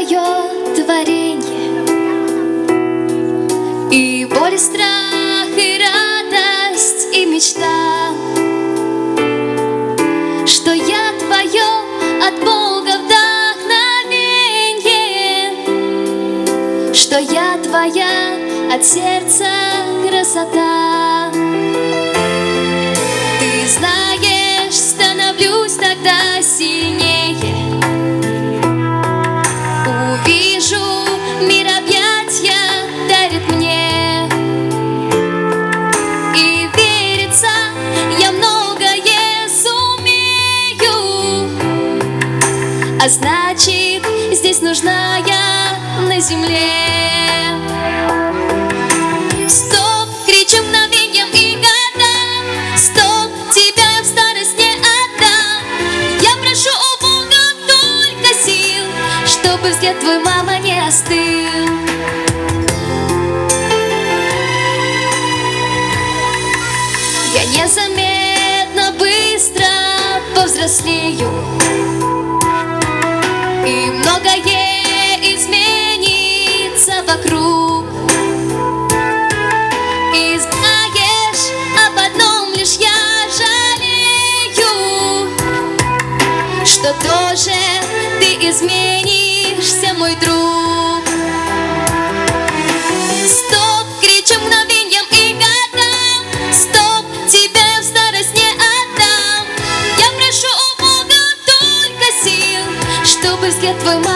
твое творенье, и боль, и страх, и радость, и мечта, что я твое от Бога вдохновенье, что я твоя от сердца красота. Ты знаешь, становлюсь тогда сильнее, увижу, мир объятья дарит мне, и верится, я многое сумею, а значит, здесь нужна я на земле. Стоп, кричу мгновеньем и годам, стоп, тебя я в старость не отдам. Я прошу у Бога только сил, чтобы взгляд твой, мама, не остыл. Я незаметно быстро повзрослею, и многое изменится вокруг. И знаешь, об одном лишь я жалею, что тоже ты изменишься, мой друг. Стоп, кричу мгновеньем и годам, стоп, тебя я в старость не отдам. Я прошу у Бога только сил, чтобы взгляд твой,